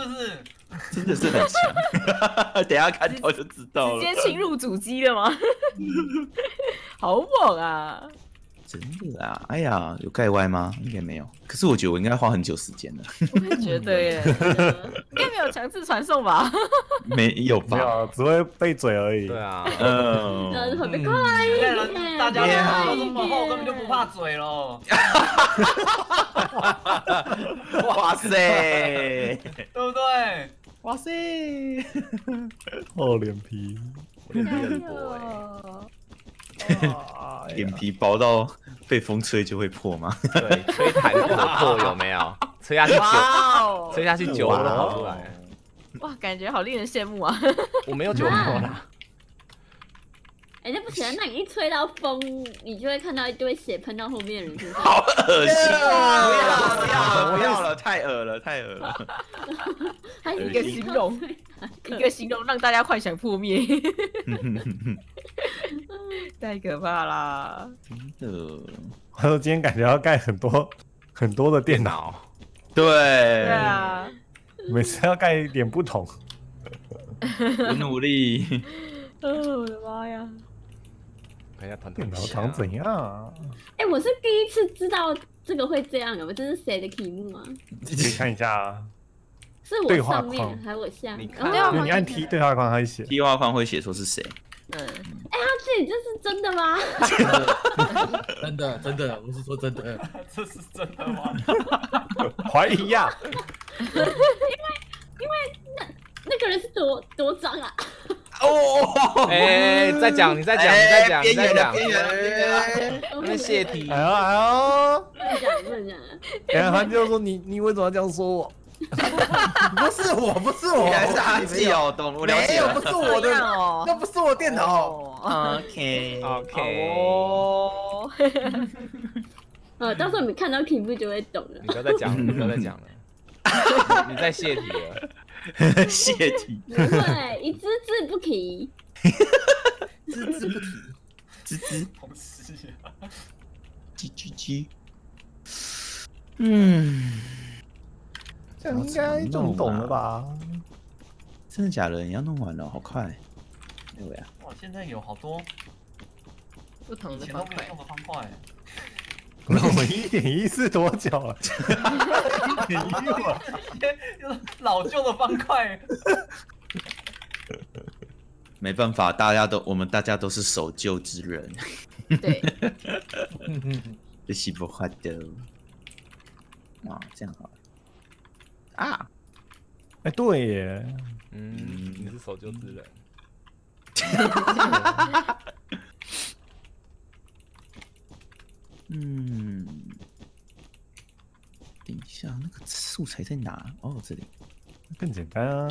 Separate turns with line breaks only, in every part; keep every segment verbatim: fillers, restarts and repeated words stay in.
是不是？
真的是很强，等一下看到就知道了。
直接侵入主机了吗？好猛啊！
真的啊，哎呀，有盖歪吗？应该没有。可是我觉得我应该花很久时间了。
我也觉得耶，应该没有强制传送吧？
没有吧？
没有，只会被嘴而已。
对啊，
嗯，
呃，会被快一
现在
点，
人大家
快
都这么厚，
一点
根本就不怕嘴了，
哇塞，
对不对？
哇塞，
厚脸皮。
我脸皮很薄哎。
脸皮薄到被风吹就会破吗？
对，吹弹可破有没有？吹下去酒，
哇哦，
吹下去酒窝都跑出来。
哇，感觉好令人羡慕啊！
我没有酒窝啦。
哎，那不行啊，那你一吹到风，你就会看到一堆血喷到后面的人身上。
好恶心啊！不要了，不要了，不要了，太恶了，太恶了。
还有
一个形容，一个形容让大家幻想破灭，太可怕啦！
真的，
我说今天感觉要盖很多很多的电脑，
对，
对啊，
每次要盖一点不同。
我努力。
哦，我的妈呀！
看一下团
电脑
团
长怎样啊？
哎，我是第一次知道这个会这样啊！我这是谁的题目啊？
可以看一下啊，
是我
对话
上面
框
还是我下面？
你看
哦
因为你按 T 对话框，它会写。
T 画框会写说是谁？
嗯，
哎，他自己这是真的吗？
真的真的，我是说真的。
这是真的吗？
怀疑呀，
那个人是多多脏啊！
哦，
哎，再讲，你再讲，你再讲，你再讲。
边缘了，边缘了。
那边泄题
哎。呦哎呦，
不能讲，不能讲。
然后他就说你你为什么要这样说我？
不是我，不是我，
原来是阿纪哦，懂我了
没有，
解了。
不是我
这样
的，
哦，
那不是我电脑。
哦
OK
OK，
哦，
呃，到时候你们看到题目就会懂了
你。不要再讲了，你不要再讲了，你在泄题了。
谢题，
不会，一只字不提。
只字不提。
吱吱
同事啊，
叽叽叽。嗯，
这样应该就懂了吧？
真的假的？你要弄完了，好快。对呀，
哇，现在有好多
不同
以
的方块
前都没有用，的方块，
那我们一点一是多久了？一点一我
就是老旧的方块。
没办法，大家都我们大家都是守旧之人，
对，
这是不坏的。啊，这样好了。啊，
哎，对耶，
嗯，你是守旧之人。
嗯，等一下，那个素材在哪？哦，这里。
更简单啊。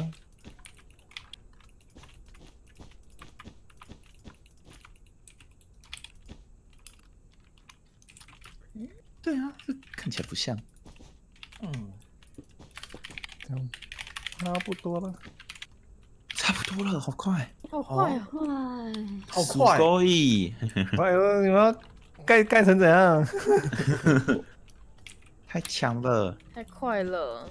对啊，这看起来不像。
嗯，
这样差不多了。
差不多了，好快，
好快哦！
快，
好快。
可以，
哎呦，你们要盖盖成怎样？
太强了。
太快了，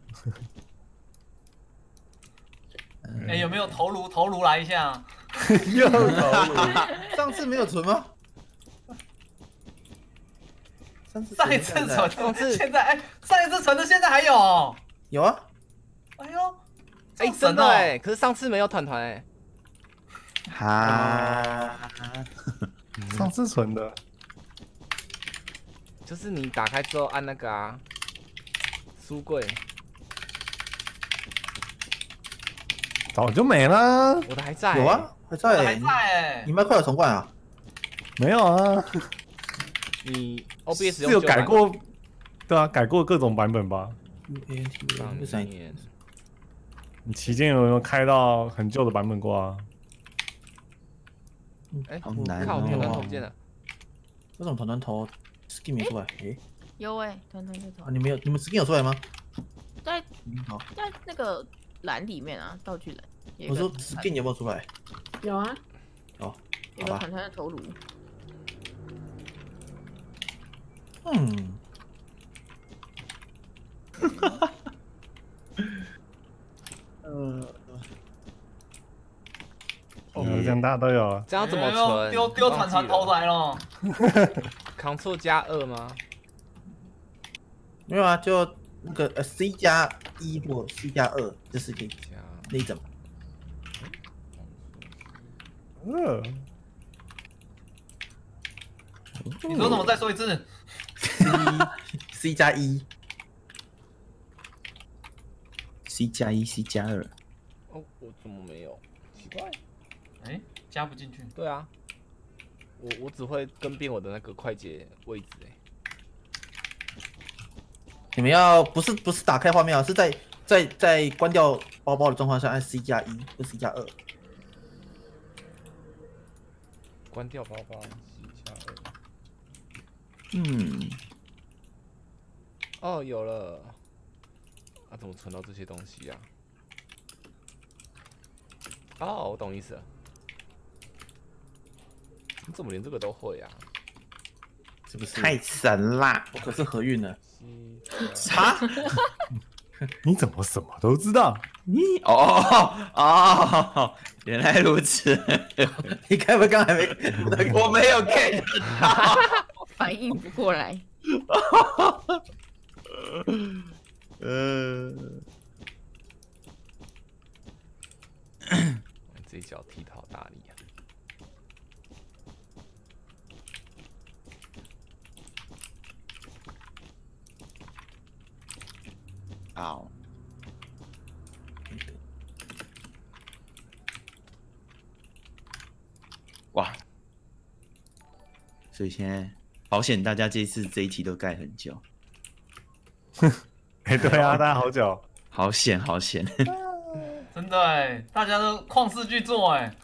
哎，有没有头颅？头颅来一下。
又头颅。
上次没有存吗？上次
上一次
存的
存的，现在哎，上一次存的现在还有。
有啊，
哎呦，
哎，真的哎，可是上次没有团团哎。
哈，
上次存的，
就是你打开之后按那个啊，书柜，
早就没了。
我的还在。
有，啊，还在欸。
还在哎
你。麦快有重灌啊？
没有啊，
你 O B S
是有改过，对啊，改过各种版本吧？
A N T
上
又闪
面。
你期间有没有开到很旧的版本过啊？
哎，
好难
靠，团团
哦
头不见了。
为什么团团头 skin 没出来？诶，
有哎，团团这头
啊，你们有你们 skin 有出来吗？
在
好，
在那个栏里面啊，道具栏。有一
我说
个团团
skin 有没有出来？
有啊。
哦，好吧
有个团。团的头颅，
嗯，
呃，
哦，这样大家都有。
这样怎么
有没有
存？
丢丢团团投来了。
Ctrl 加二吗？
没有啊，就那个呃 C 加一或 C 加二，就是可以
加
那一种。
嗯，
你说什么？再说一次。
C C 加一 ，C 加一 ，C 加二。
哦，我怎么没有？奇怪。
哎，加不进去。
对啊，我我只会更变我的那个快捷位置哎。
你们要不是不是打开画面啊，是在在在关掉包包的状况下按 C 加一或 C 加二。
关掉包包 ，C 加二。
嗯，
哦，有了。啊，怎么存到这些东西啊？哦，我懂意思了。你怎么连这个都会啊？
是不是太神啦？我可是合运了。
哈？
你怎么什么都知道？
你哦哦，原来如此。你该不会刚还没？我没有 get 到，
反应不过来。
呃，
这一脚踢得好大力啊！
好。哇！所以现在保险，大家这次这一题都盖很久。
哎，对啊，大家好久。
好险，好险！
真的哎，大家都旷世巨作哎。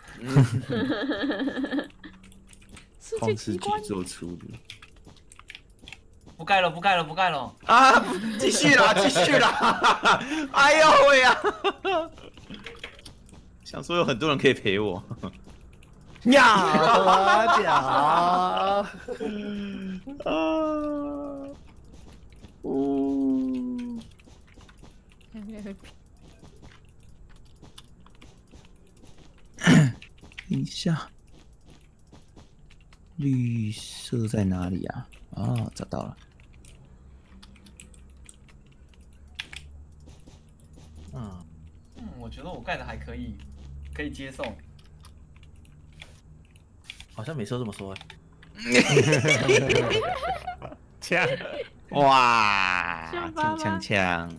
旷世巨作出的。
不盖了，不盖了，不盖了。
啊！继续啦，继续啦！哎呦喂呀！想说有很多人可以陪我。
呀，我讲。
啊！呜！等一下，绿色在哪里啊？哦，找到了。嗯
嗯，我觉得我盖的还可以，可以接受。
好像每次都这么说。
枪！
哇！
像爸爸
枪枪枪！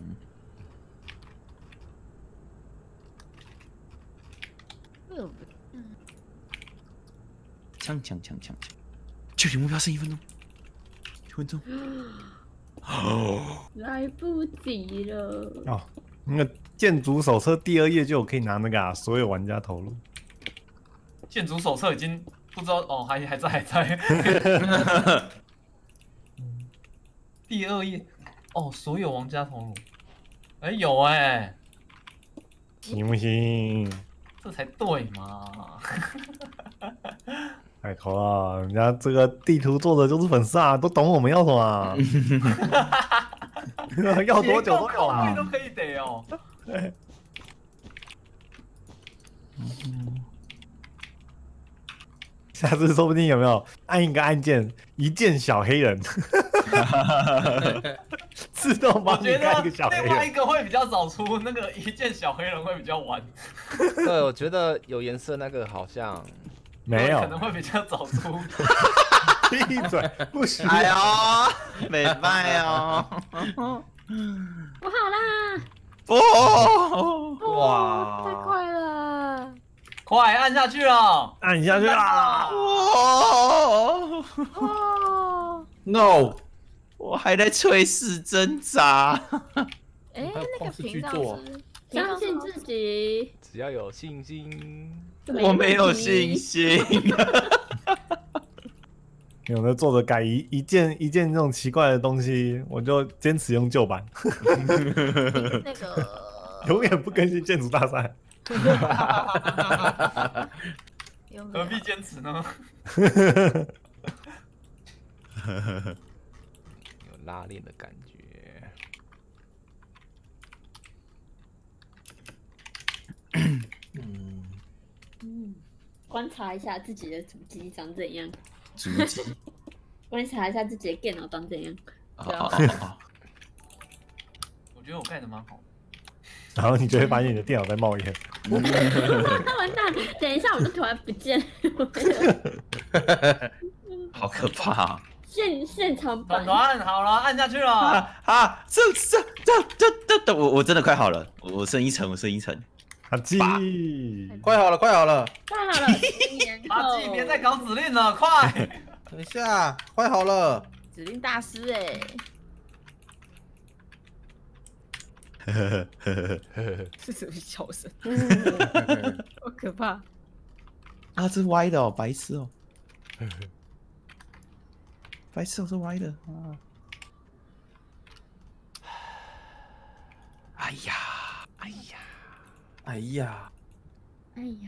枪枪枪枪枪！距离目标剩一分钟，一分钟。哦，
来不及了。
哦，那个建筑手册第二页就有可以拿那个啊，所有玩家投入。
建筑手册已经不知道哦，还还在还在。第二页哦，所有玩家投入。哎、有哎、
行不行？
这才对嘛。
拜托啊，人家这个地图做的就是粉丝啊，都懂我们要什么、啊。要多久都有啊。
都可以得哦。
下次说不定有没有按一个按键，一键小黑人，自动
我
帮你
觉
盖一
得
个小黑
另外一
人。
个会比较早出，那个一件小黑人会比较晚。
对，我觉得有颜色那个好像
没有
可，能会比较早出。
闭嘴，不行。
哎呦，没办哦。
我好啦！
哦，
哇，太
哇，
快了！
快按下去了！
按下去啊！
哦
哦，
，no，我还在垂死挣扎。
哎，
还有
那个
旷世
屏障
巨作
是
相信自己，
只要有信心。
我没有信心。
有的做着改一一件一件这种奇怪的东西，我就坚持用旧版，
那个
永远不更新建筑大赛。
有没
何
有
必坚持呢？
有拉链的感觉。
观察一下自己的主机长怎样，
主机。
观察一下自己的电脑长怎样。
哦哦哦。
我觉得我盖的蛮好。
然后你就会发现你的电脑在冒烟。
那完蛋！等一下我就突然不见了。
好可怕！
现现场版
团团好了，按下去了。
啊啊！这这这这这，我我真的快好了，我我剩一层，我剩一层。
阿基，
快好了，快好了！
快好了，十年后
阿基别再搞指令了，快！
等一下，快好了！
指令大师哎，
呵呵呵呵呵
是什么笑声？好可怕！
啊，这是歪的哦，白痴哦。白痴，我是歪的啊！哎呀，哎呀，
哎呀，
哎呀，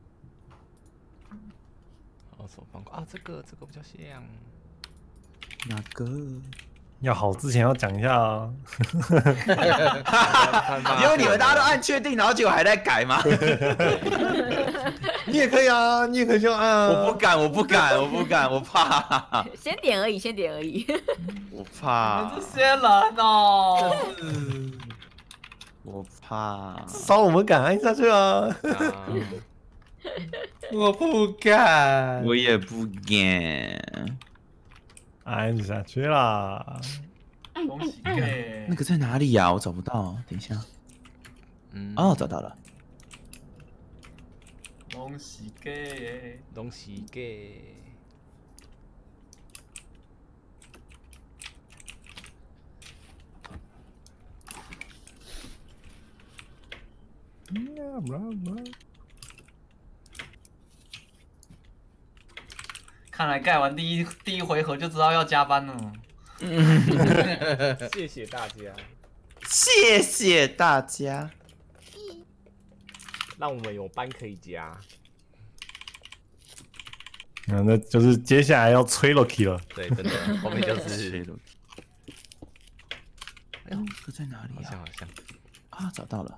哦，手放过啊，这个这个比较像。
哪个？
要好之前要讲一下啊。
因为你们大家都按确定，然后结果还在改吗？
你也可以啊，你也可以这样按啊。
我不敢，我不敢，我不敢，我怕。
先点而已，先点而已。
我怕。
这些人哦，
我怕。
烧我们敢按下去啊！
我不敢，
我也不敢。
按下去啦！
按
恭喜
按按！
哎
那个在哪里呀？我找不到。等一下。
嗯，
哦，找到了。
恭喜给，
东西给。
看来盖完第一第一回合就知道要加班了。
谢谢大家，
谢谢大家。
让我们有班可以加。
那那就是接下来要吹 Loki 了。
对，真的，后面就是。
哎呦，这在哪里
好像
啊？
好像。
啊，找到了。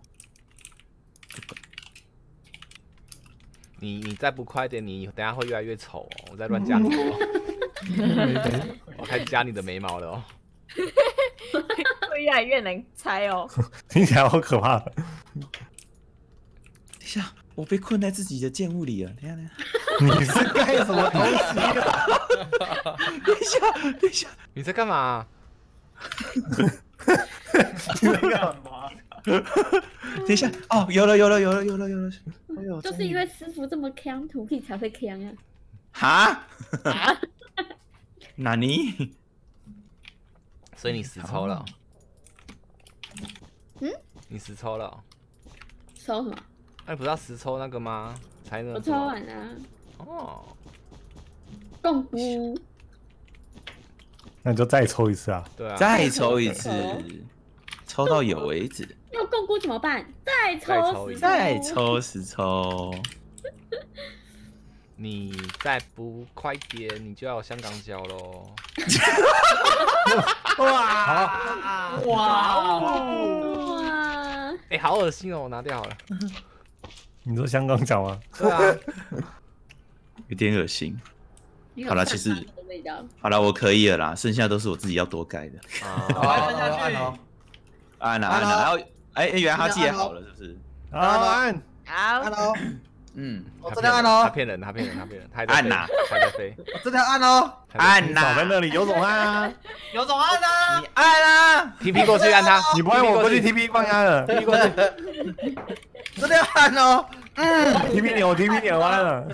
你你再不快点，你等下会越来越丑哦！我在乱加你哦，我开始加你的眉毛了哦。
会越来越难猜哦。
听起来好可怕。
等一下，我被困在自己的建物里了。等一下，等一下。
你是干什么东西啊？
等一下，等一下，
你在干嘛？
你在干嘛？
等一下，哦，有了，有了，有了，有了，有了。哎呦，
就是因为师傅这么强，徒弟才会强啊！
哈？哪尼？
所以你实抽了？
嗯？
你实抽了？
抽什么？
哎，不是要实抽那个吗？才能。
我抽完了。
哦。
共估。
那你就再抽一次啊！
对啊。
再抽一次，抽到有为止。
要共估怎么办？再抽十抽。
再抽十抽。
你再不快点，你就要有香港脚喽！
哇哇
哇！
哎，好恶心哦，我拿掉好了。
你说香港脚吗？
对啊，
有点恶心。好了，其实
味道
好了，我可以了啦，剩下都是我自己要多盖的。
好，按下去。
按了按了，然后哎哎，原来他记也好了，是不是？
好按，
好，
按喽，
嗯，
我真的按喽
他，骗人，他骗人，他骗人，他还在飞
按呐，
他还在飞，
我真的按喽，
按
你少在
呐，
那里有种按啊！
有种按啊！
你按啊！
T P 过去按他，
你不按我过去 T P 放压了
，T P 过去，
真的要按哦，嗯，
，T P 扭 T P 扭弯了。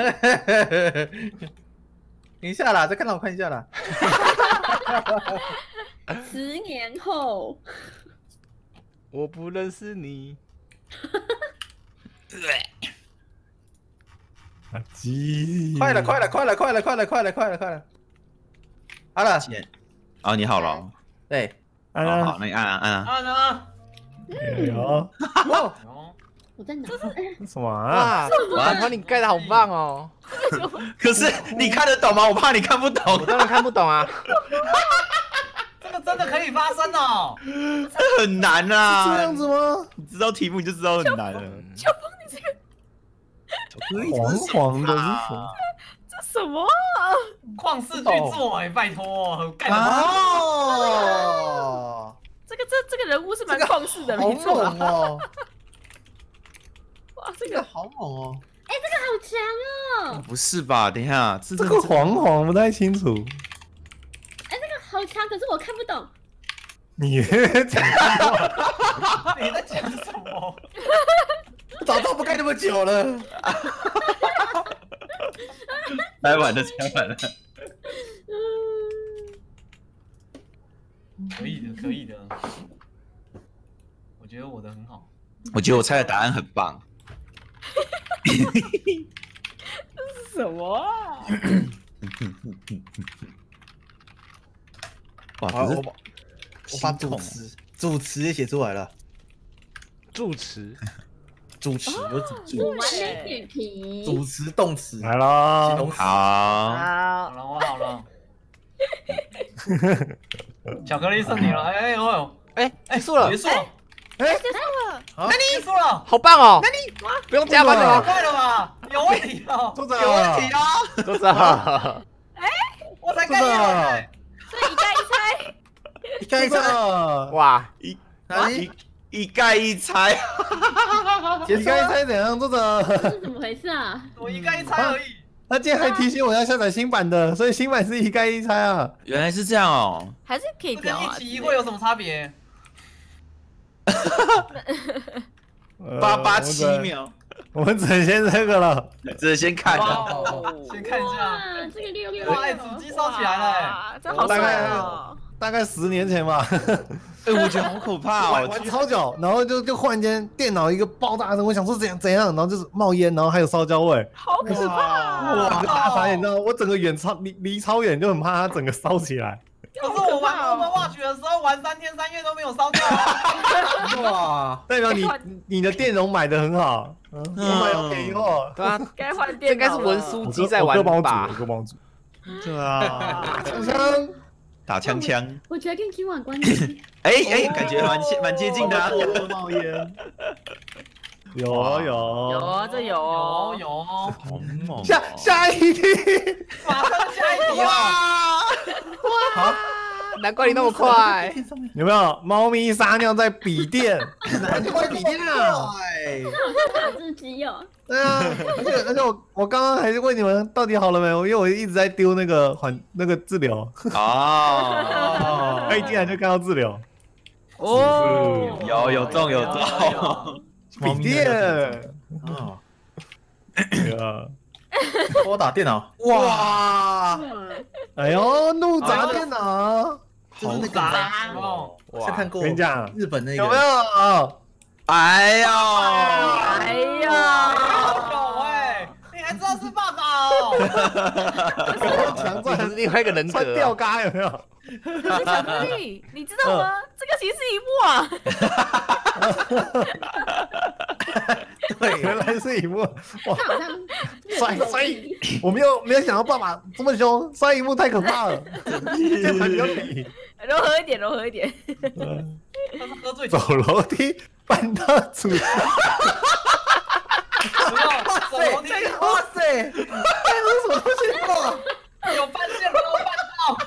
等一下啦，再看让我看一下啦。
十年后，
我不认识你。
啊鸡！
快了，快了，快了，快了，快了，快了，快了，快了。好了，
哦，你好了，
对，
按
好好，
啊！
那你按啊按啊。
按啊！
有
哦，
哦
我在哪？
什么啊？
哇，哇，你盖的好棒哦！
可是你看得懂吗？我怕你看不
我
懂，
当然看不懂啊。
这个真的可以发生哦！
这很难啊。
这样子吗？
你知道题目你就知道很难了。
小峰，你这个
黄黄的是什么？
这什么啊？
旷世巨作哎，拜托，干什么？
哦，
这个这这个人物是蛮旷世的，没错。
好猛哦！
哇，这
这个
个
好猛哦！
哎，这个好强哦！
不是吧？等一下，这
这个黄黄不太清楚。
哎，这个好强，可是我看不懂。
你讲话，
你在讲什么？
早知道不盖那么久了。
猜完了，猜完了。
可以的，可以的。我觉得我的很好。
我觉得我猜的答案很棒。
这是什么啊？
哇，
好，
可是
我把我把主词主词也写出来了。
助词，
主词有主主
完美点评。
主词动词
来喽
形容词。
好，
好
好，
了，我好了。巧克力是你了，哎哎呦，
哎，结束了
结，束了，
哎，
结束了，
好棒哦！那你不用加班了
太
吗？
快了吧？有问题哦，
组长
有问题哦，
都知道。
我才刚一来。
所以一盖一猜，
一盖一猜，
哇，
一
哪里？
一盖一猜。
你刚才猜怎样，组长？
这是怎么回事啊？
我一概一猜而已。
他今天还提醒我要下载新版的，所以新版是一盖一猜啊。
原来是这样哦。
还是可以
这跟
调啊。
一期一会有什么差别？
八八七，秒，
我们只能先这个了。
只能先看。
先看一下。
哇，这个六六
哇，哎，主机烧起来了。
哇，这好帅哦！
大概十年前吧，
哎，我觉得好可怕
玩
哦。
玩超久，然后就就忽然间电脑一个爆炸声，我想说怎样怎样，然后就是冒烟，然后还有烧焦味，
好可怕！
哇，大傻眼，你知道，我整个远超离离超远，就很怕它整个烧起来。
可是我玩 Overwatch 的时候玩三天三夜都没有烧掉啊。
哇，
代表你你的电容买的很好，嗯，我买有便宜货。
对啊，
该换
这
电脑了。
应该是文书
我
机在玩吧
我？哥帮我煮，
对啊，
枪枪，
打枪枪。
我觉得跟今晚关系。
哎哎，感觉蛮接蛮接近的啊。
冒烟，有有
有这有哦
有有，
好猛哦。
下下一题，
马上下一题了。
好，
难怪你那么快。
有没有猫咪撒尿在笔电？难怪笔电啊！
哎，
打字机哦。
对啊，而且而且我我刚刚还是问你们到底好了没有，因为我一直在丢那个缓那个治疗，
哦，
他一进来就看到治疗。
哦，
有有中有中。
笔电，
啊，
对啊，
我打电脑，
哇，
哎呦，怒砸电脑，
就是那个
杂哦。
是看过
跟你讲
日本那
有没
个，
有？
哎呦，
哎呀，
有哎，你还知道是爸爸哦？
强
这是
转
另外一个人
穿吊
格啊。
嘎有没有？
可是巧克力，你知道吗？这个其实是一幕啊。
对，原来是一幕，哇，
这好像
摔摔，我没有没有想到爸爸这么凶，摔一幕太可怕了，键盘有理，
柔和一点，柔和一点。
他是喝醉酒。
走楼梯搬到主持，
不要走楼梯，
哇塞，哎，我什么东西啊？
有半线没有半道，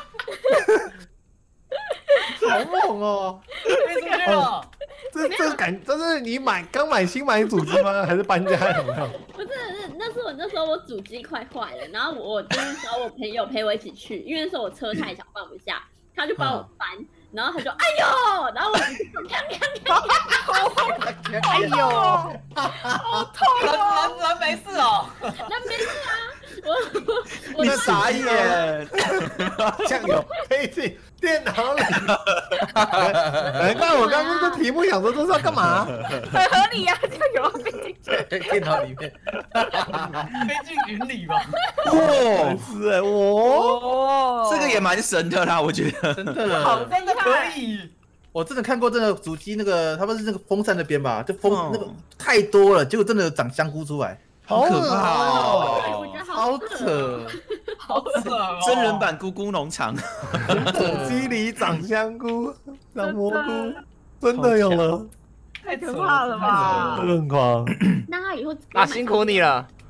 好猛哦！
飞出去了。
这这感这是你买刚买新买主机吗？还是搬家有没有？
不是，那是我那时候我主机快坏了，然后我就是找我朋友陪我一起去，因为那时候我车太小放不下，他就帮我搬，然后他就哎呦，然后我就看看看，
哎呦，好痛
人
哦！
人人没事哦。
那没事啊，我我
你傻眼。
酱油配进电脑里，难怪我刚刚这题目想说这是要干嘛？
很合理呀，这样有被进去。
电脑里面，
飞进云里吧。
哇，
是哎，我
哦
这个也蛮神的啦，我觉得。
真的，
好
真的可以。
我真的看过，真的主机那个，他们是那个风扇那边吧，就风
嗯
那个太多了，结果真的有长香菇出来，
好可怕
我
哦！
觉得
好
好
扯，
好扯哦。
真人版咕咕农场。
手机里长香菇、长蘑菇，真的有了，
太
可怕了吧
这个很狂。
那他以后
啊，辛苦你了。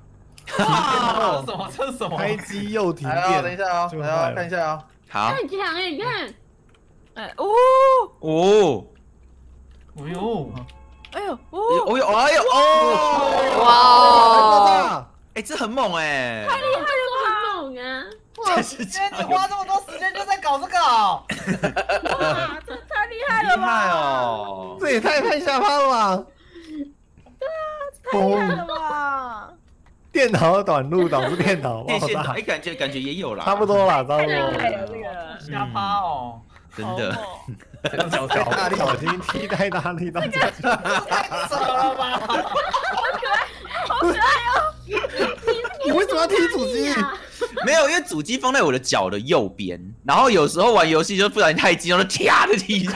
哇，这是什么？这是什么？
开机又停
来啊，等一
电，
下哦，来啊，看一下啊。
好
那很强哎，你看，
哎哦，
哦，
哎呦，
哎呦哦，
哦呦，哎呦哦，
哇，
哎，这很猛哎，
太厉害了吧，很猛啊！
这是
今天你花这么多时间就在搞这个哦？
哇，这太厉害
厉
了吧！
害哦，
这也太太下趴了吧！
太厉害了吧！
电脑短路导致电脑爆炸
电线导，哎，感觉感觉也有啦，
差不多啦，差不
太厉害
多。
了，这个
瞎趴哦，
真的，
小小大力，小心踢太大力到脚。
太扯了吧？
好可爱哦！
你为什么要踢主机？
没有，因为主机放在我的脚的右边，然后有时候玩游戏就不小心太激动，就啪的踢到。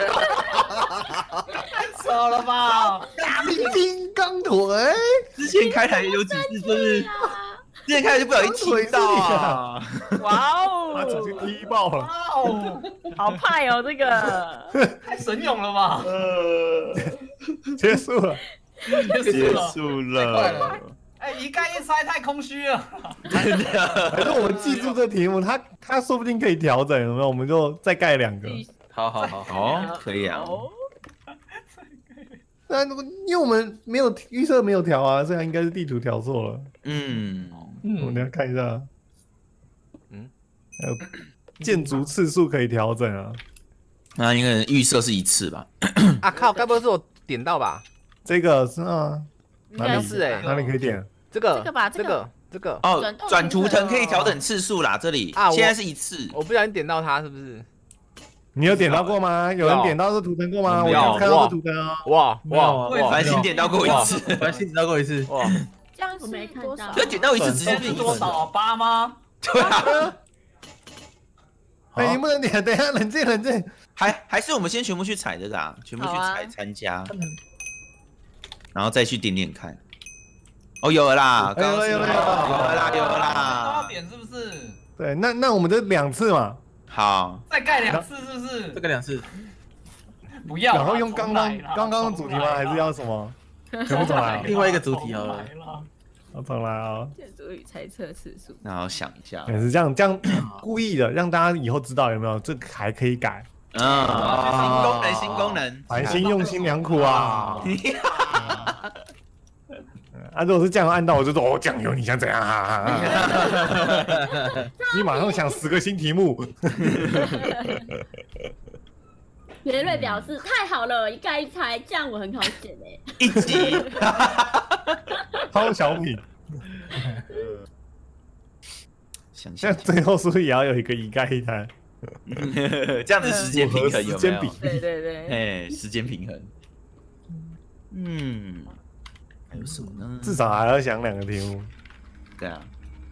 太扯了吧？
金刚腿，
之前开台有几次就是，之前开台就不小心踢到啊。
哇
把主机
哦，
踢爆了。
哇哦，
好派哦，这个
太神勇了吧？
呃，结束了。
结束了。
束
快了。
哎，一概一猜太空虚了。
真的。
反正我们记住这题目，他他说不定可以调整，有没有？我们就再盖两个。
好好好，
哦，可以啊。
哦
那因为我们没有预设没有调啊，这样应该是地图调错了。
嗯，
我们等一下看一下。
嗯，
还有建筑次数可以调整啊。
那应该预设是一次吧？
啊靠，该不会是我点到吧？
这个是啊，哪里
应该是哎，
哪里可以点？
这个
这个吧这个
这个这个，
哦
转，动
转图
图腾
腾可以调整次数啦，这里
啊我
现在是一次。
我不小心点到它，是不是？
你有点到过吗？有人点到这图腾过吗？我
有
有看到这图腾啊。
哇
没有啊
哇哇
繁星点到过一次，
繁星点到过一次。
哇！
这样
我没看到
是多少？
就点到一次直接
现在是多少啊？八吗？
对啊，
哎，你不能点，等一下冷静冷静。
还还是我们先全部去踩这个啊，全部去
好啊
踩参加，然后再去点点看。哦，有了啦，刚刚是
有了有了
有了啦，有了
都要
啦。
点是不是？
对，那那我们这两次嘛，
好，
再盖两次是不是
这？个两次，
不要啦。
然后用刚刚
重来啦
刚刚的主题吗？还是要什么？全部重来啊！
另外一个主题好了
重来啦
要重来啊！
建筑与猜测次数。
然后想一下，
也是这样这样故意的，让大家以后知道有没有这个还可以改。
嗯，新功能，新功能，
繁星用心良苦啊！啊，如果是酱油按到，我就说哦，酱油你想怎样啊？你马上想十个新题目。
别瑞表示太好了，一盖一猜，这样我很好选哎。
一集，
超小品，
想
像
想，
最后是不是也要有一个一盖一摊？
这样子时间平衡有没有
时间比？
对对对，
哎，时间平衡。嗯，还有什么呢？
至少还要想两个题目，
对啊，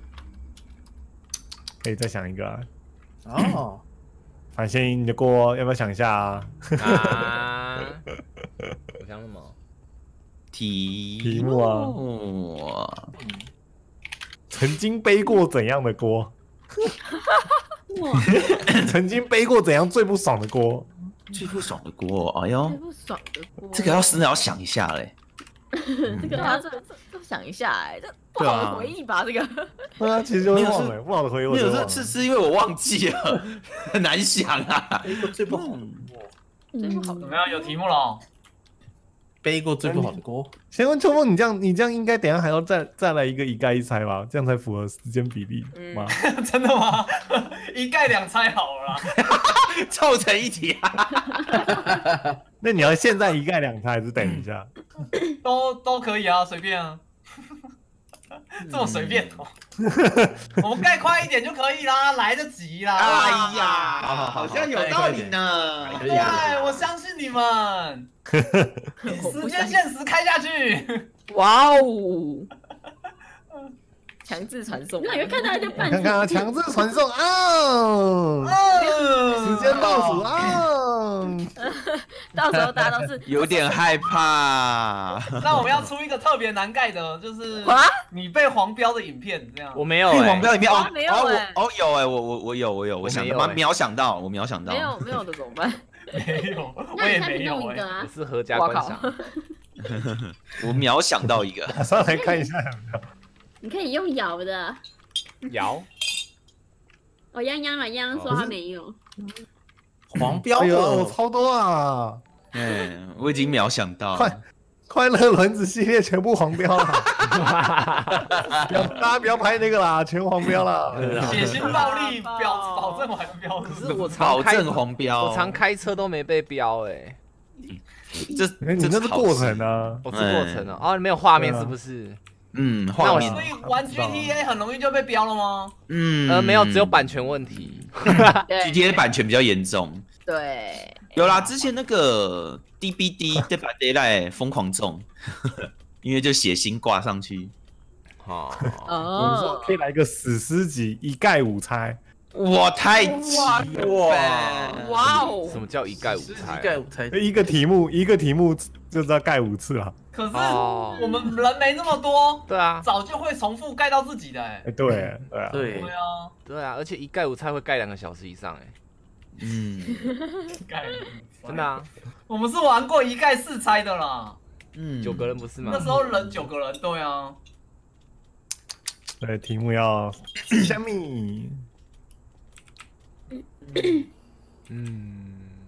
可以再想一个啊。
哦，
反正你的锅要不要想一下啊？
啊！我想什么？
题
题目啊，
哇，
曾经背过怎样的锅？
哇，
曾经背过怎样最不爽的锅？
最不爽的锅，哎呦
最，不爽的锅。
这个要真的要想一下嘞。
这个
对啊，这这这想一下哎，这不好的回忆吧？这个
对啊，其实就会忘了，不好的回忆我
没有，
就忘了。
这是是因为我忘记了，很难想啊。
背过最不好的锅，
最不好的
怎么样？有题目了？
背过最不好的锅。
先问秋风，你这样你这样应该等一下还要再再来一个一盖一猜吧，这样才符合时间比例吗？
真的吗？一盖两猜好了啦。
凑成一题啊！
那你要现在一盖两猜，还是等一下？
都都可以啊，随便啊。这么随便哦。我们盖快一点就可以啦，来得及啦。
哎呀，
好好好
好像有道理呢。
对
可以啊，
我相信你们。时间限时开下去。
哇哦！强制传送，
那你会看到一个半
看看啊，强制传送啊！时间倒数啊！
到时候大家都是
有点害怕。
那我们要出一个特别难盖的，就是
啊
你被黄标的影片这样。
我没有
被
哎，
黄标里面哦
没有
哦
欸
我哦有哎，我我我有我有，我想
我没有欸
到秒想到，我秒想到
没。有没有的怎么办？
没有，我
那你
也没有
再弄一个
哎。
啊
我，是合家
哇靠
观赏。
我秒想到一个，
马上来看一下有没有。
你可以用摇的。
摇。
我泱泱了，泱泱说他没有。
黄标
哎呦，
的，
超多啊！
嗯，我已经秒想到了。
快快乐轮子系列全部黄标了，不要大家不要拍那个啦，全黄标了。
血腥暴力标保证黄标，
可是我常开
保证黄标，
我常开车都没被标哎。
这
你那是过程啊，
我是过程啊。哦，没有画面是不是？
嗯，画面。
所以玩 G T A 很容易就被标了吗？
嗯，
呃，没有，只有版权问题。
G T A 版权比较严重。
对，
有啦，之前那个 D B D 对吧 ？Daylight 疯狂中，因为就血腥挂上去。
哦，
我们说可以来个史诗级一概五猜。
哇，太急哇！
哇哦！
什么叫一概五猜？
一概五猜，
一个题目一个题目就知道盖五次了。
可是我们人没那么多，
对啊，
早就会重复盖到自己的哎。
哎，对对啊，
对
对啊，
对啊，而且一概五猜会盖两个小时以上哎。
嗯，
盖
真的啊，
我们是玩过一盖四猜的啦。
嗯，
九个人不是吗？
那时候人九个人，对啊。
对，题目要虾米？
嗯，